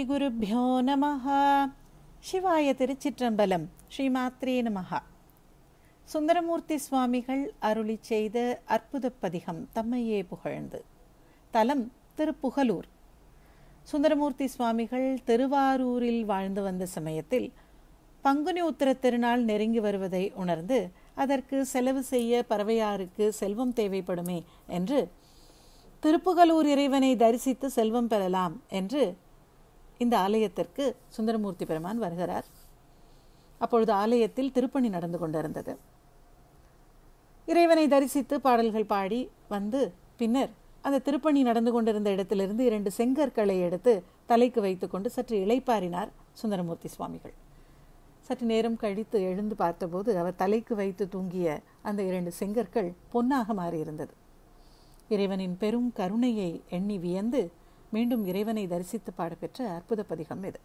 குருப்யோ நமஹ. சிவாய திருச்சிற்றம்பலம். ஸ்ரீமாத்ரே நமஹ. சுந்தரமூர்த்தி சுவாமிகள் அருளி செய்த அற்புத பதிகம் தம்மையே புகழ்ந்து. தலம் திருப்புகலூர். சுந்தரமூர்த்தி சுவாமிகள் திருவாரூரில் வாழ்ந்து வந்த சமயத்தில் பங்குனி உத்திர திருநாள் நெருங்கி வருவதை உணர்ந்து அதற்கு செலவு செய்ய பறவையாருக்கு செல்வம் தேவைப்படுமே என்று திருப்புகலூர் இறைவனை தரிசித்து செல்வம் பெறலாம் என்று இந்த ஆலயத்திற்கு சுந்தரமூர்த்தி பெருமான் வருகிறார். அப்பொழுது ஆலயத்தில் திருப்பணி நடந்து கொண்டிருந்தது. இறைவனை தரிசித்து பாடல்கள் பாடி வந்து பின்னர் அந்த திருப்பணி நடந்து கொண்டிருந்த இடத்திலிருந்து 2 செங்கற்களை எடுத்து தலைக்கு வைத்து கொண்டு சற்று இளைப்பாறினார் சுந்தரமூர்த்தி சுவாமிகள். சற்று நேரம் கழித்து எழுந்து பார்த்தபோது அவர் தலைக்கு வைத்து தூங்கிய அந்த 2 செங்கற்கள் பொன்னாக மாறியிருந்தது. இறைவனின் பெரும் கருணையை எண்ணி வியந்து மீண்டும் இறைவனை தரிசித்து பாடப்பெற்ற அற்புத பதிகம் இது.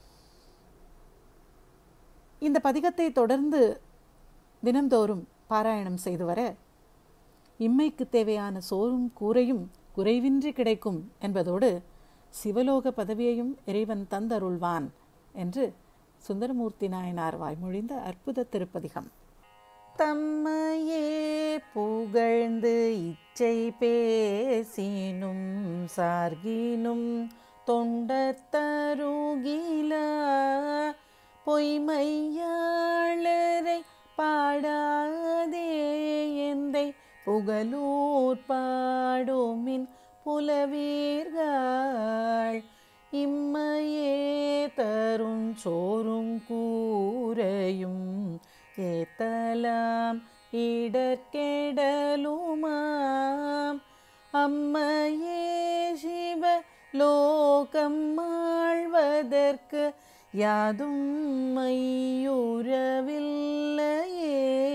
இந்த பதிகத்தை தொடர்ந்து தினந்தோறும் பாராயணம் செய்து வர இம்மைக்கு தேவையான சோறும் கூரையும் குறைவின்றி கிடைக்கும் என்பதோடு சிவலோக பதவியையும் இறைவன் தந்தருள்வான் என்று சுந்தரமூர்த்தி நாயனார் வாய்மொழிந்த அற்புத திருப்பதிகம். தம்மையே புகழ்ந்து இச்சை பேசினும் சார்கினும் தொண்டத்தருகில பொய்மையாளரை பாடாதே எந்தை புகலூர் பாடுமின் புலவீர்கள் இம்மையே தரும் சோறும் கூரையும் ஏத்தலாம் இடர்கெடலுமாம் அம்மையே சிவ லோகம் ஆழ்வதற்கு யாதும் மையுறவில்லையே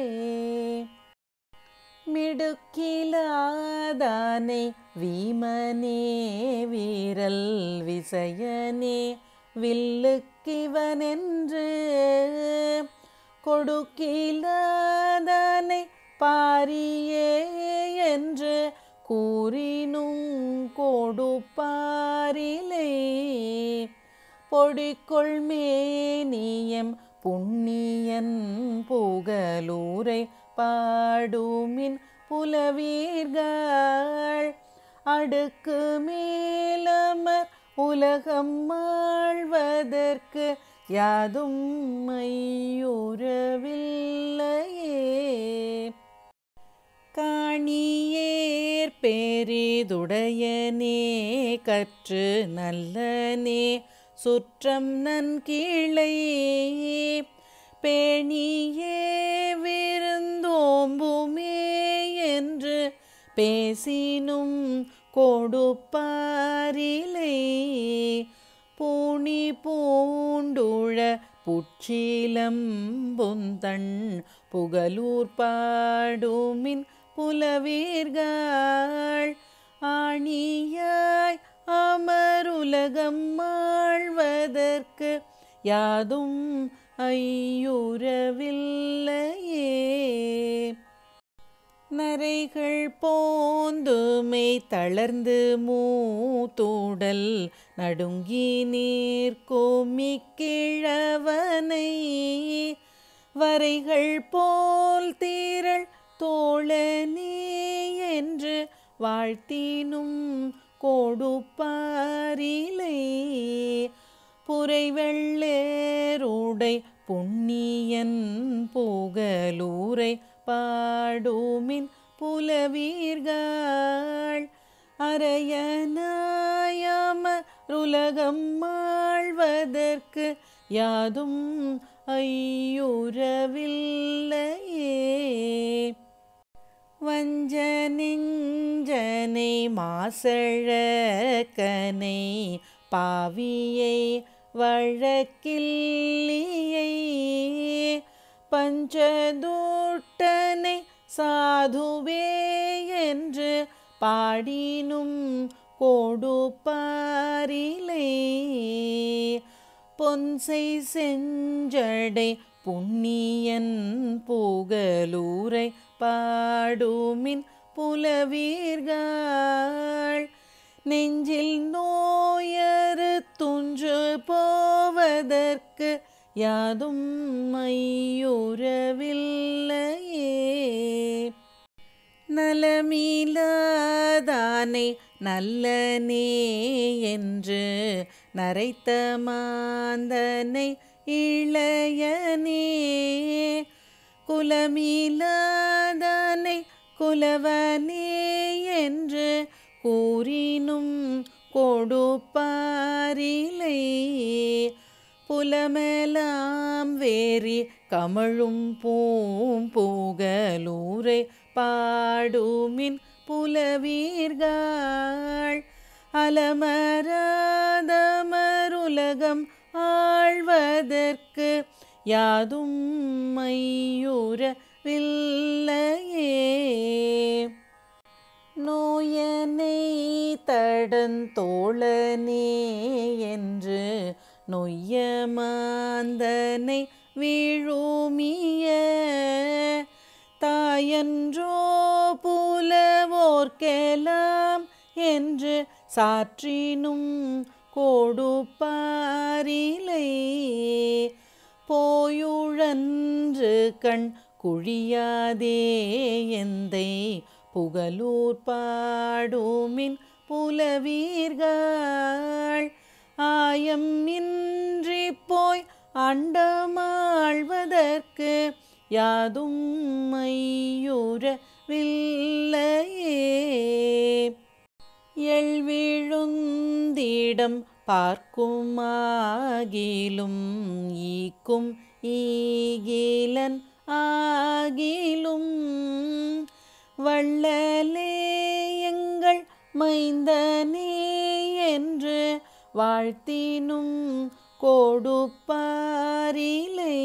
மிடுக்கிலாதானை வீமனே வீரல் விசயனே வில்லுக்கிவனென்று கொடுக்கிலாதானை பாரியே என்று கூறினும் கொடுப்பாரிலே பொடிக்கொள் மேனியம் புண்ணியன் புகலூரை பாடுமின் புலவீர்கள் அடுக்கு மேலமர் உலகம் ஆழ்வதற்கு யாதும் மையுறவில்லையே காணியேர் பெரிதுடையனே கற்று நல்லனே சுற்றம் நன்கிளை பேணியே விருந்தோம்புமே என்று பேசினும் கொடுப்பாரிலே பூணி பூண்டுழ புற்றிலம் புந்தன் புகலூர் பாடுமின் புலவீர்கள் ஆணியாய் அமருலகம் ஆழ்வதற்கு யாதும் ஐயுறவில்லையே நரைகள் போந்துமை தளர்ந்து மூத்தூடல் நடுங்கி நீர்கோமிக்கிழவனை வரைகள் போல் தீரள் தோழனே என்று வாழ்த்தினும் கொடுப்பாரிலே புரைவெள்ளேருடை புண்ணியன் புகலூரை பாடுமின் புலவீர்கள் அரையனாயமருலகம் ஆழ்வதற்கு யாதும் ஐயுறவில்லையே வஞ்ச நெஞ்சனை மாசழக்கனை பாவியை வழக்கில்லியை பஞ்சதூட்டனை சாதுவே என்று பாடினும் கொடுப்பாரிலே பொன்சை செஞ்சடை புண்ணியன் புகலூரை பாடுமின் புலவீர்கள் நெஞ்சில் நோயறு துஞ்சு போவதற்கு யாதும் மையுறவில்லையே. நலமிலாதானை நல்லனே என்று நரைத்த மாந்தனை இளையனே, குலமிலாதானை குலவனே என்று கூறினும் கொடுப்பாரிலை. புலமெலாம் வேறி கமழும் பூம்புகலூரை பாடுமின் புலவீர்கள். அலமராதமருலகம் ஆழ்வதற்கு யாதும் மையுறவில்லையே. நோயனை தடந்தோழனே என்று நொய்ய மாந்தனை வீழுமிய தாயன்றோ புலவோர்க்கெல்லாம் என்று சாற்றினும் கொடுப்பாரிலை. போயுழன்று கண் குழியாதே எந்தை புகழூர் பாடுமின் புலவீர்கள். ஆயம் இன்றி போய் அண்டமாழ்வதற்கு யாதும் மையுறவில்லையே. எழ்விழுந்திடம் பார்க்குமாகிலும் ஈக்கும் ஈகிலன் ஆகிலும் வள்ளலே எங்கள் மைந்தனே என்று வாழ்த்தினும் கொடுப்பாரிலை.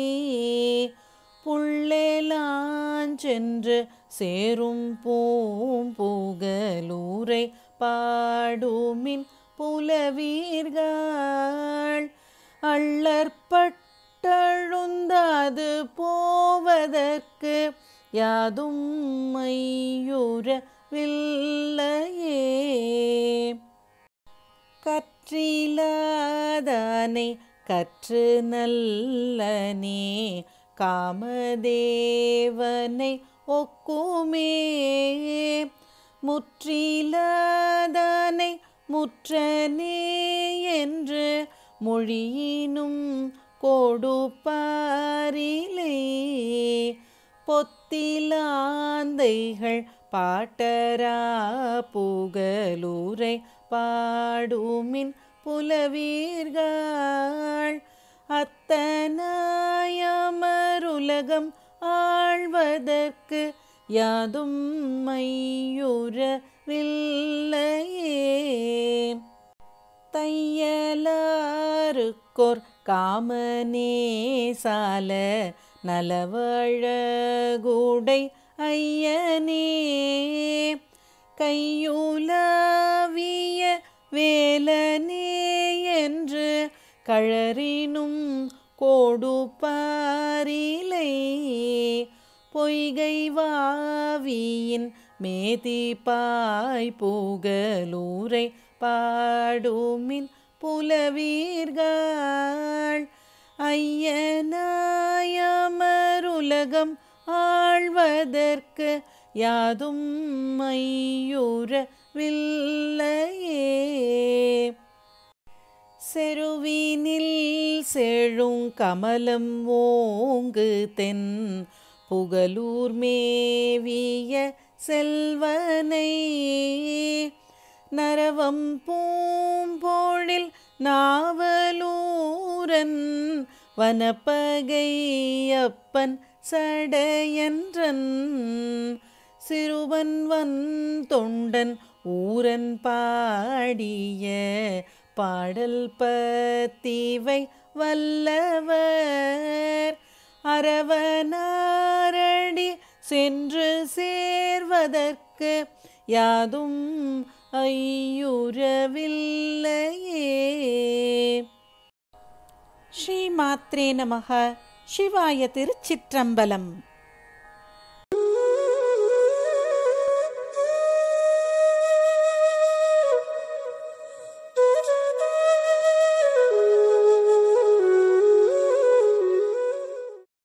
புள்ளெலாஞ்சென்று சேரும் பூம்புகலூரை பாடுமின் புலவீர்கள். அள்ளற்பட்டழுந்தாது போவதற்கு யாதும் மையுறவில்லையே. கற்றிலாதானை கற்று நல்லனே காமதேவனை ஒக்குமே. முற்றிலாதானை முற்றனே என்று மொழியினும் கொடுப்பாரிலை. பொத்திலாந்தைகள் பாட்டரா புகலூரை பாடுமின் புலவீர்கள். அத்தனாயமருலகம் ஆழ்வதற்கு யாதும் மையுறவில்லையே. தையலாருக்கோர் காமனே சால நலவழகுடை ஐயனே, கையுலாவிய வேலனே என்று கழறினும் கொடுப்பாரிலை. பொய்கை வாவியின் மேதிப்பாய் புகலூரை பாடுமின் புலவீர்கள். ஐயனாயமருலகம் ஆழ்வதற்கு யாதும் மையுறவில்லையே. செருவினில் செழுங் கமலம் ஓங்கு தென் புகலூர் மேவிய செல்வனை, நரவம் பூம்பொழில் நாவலூரன் வனப்பகையப்பன் சடையன்றன், சிறுவன்வன் தொண்டன் ஊரன் பாடிய பாடல் பத்திவை வல்லவர். அரவனாரடி சென்று சேர்வதற்கு யாதும் ஐயுறவில்லையே. ஸ்ரீ மாத்ரே நமஹ. சிவாய திருச்சிற்றம்பலம்.